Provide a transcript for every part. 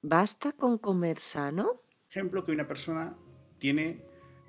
¿Basta con comer sano? Ejemplo, que una persona tiene,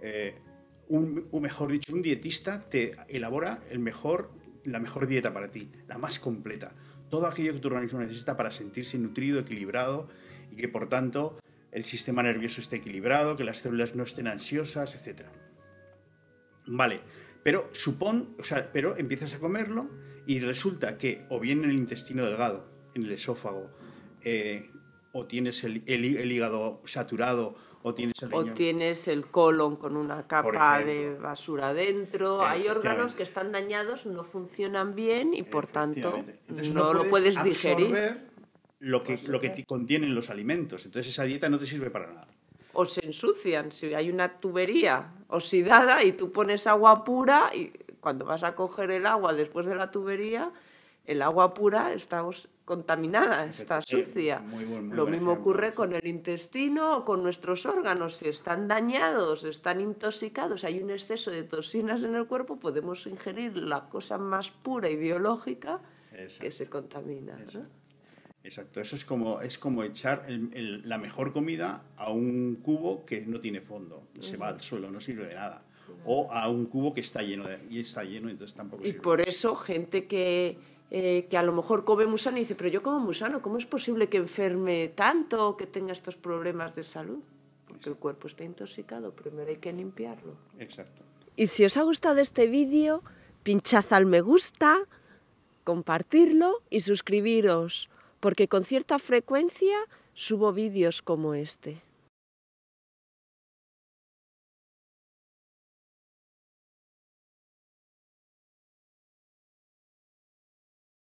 o mejor dicho, un dietista te elabora la mejor dieta para ti, la más completa. Todo aquello que tu organismo necesita para sentirse nutrido, equilibrado y que por tanto el sistema nervioso esté equilibrado, que las células no estén ansiosas, etc. Vale, pero pero empiezas a comerlo y resulta que o bien en el intestino delgado, en el esófago, o tienes el hígado saturado, o tienes el O riñón. tienes el colon con una capa de basura dentro. Hay órganos que están dañados, no funcionan bien y por tanto Entonces no lo puedes digerir. absorber lo que contienen los alimentos. Entonces esa dieta no te sirve para nada. O se ensucian, si hay una tubería oxidada y tú pones agua pura y cuando vas a coger el agua después de la tubería, el agua pura está contaminada, está sucia. Lo mismo ocurre con el intestino o con nuestros órganos. Si están dañados, están intoxicados, hay un exceso de toxinas en el cuerpo, podemos ingerir la cosa más pura y biológica que se contamina, ¿no? Exacto, eso es como echar la mejor comida a un cubo que no tiene fondo, se va al suelo, no sirve de nada. O a un cubo que está lleno, entonces tampoco sirve. Y por eso gente que a lo mejor come muy sano y dice, pero yo como muy sano, ¿cómo es posible que enferme tanto o que tenga estos problemas de salud? Porque el cuerpo está intoxicado, primero hay que limpiarlo. Exacto. Y si os ha gustado este vídeo, pinchad al me gusta, compartirlo y suscribiros, porque con cierta frecuencia subo vídeos como este.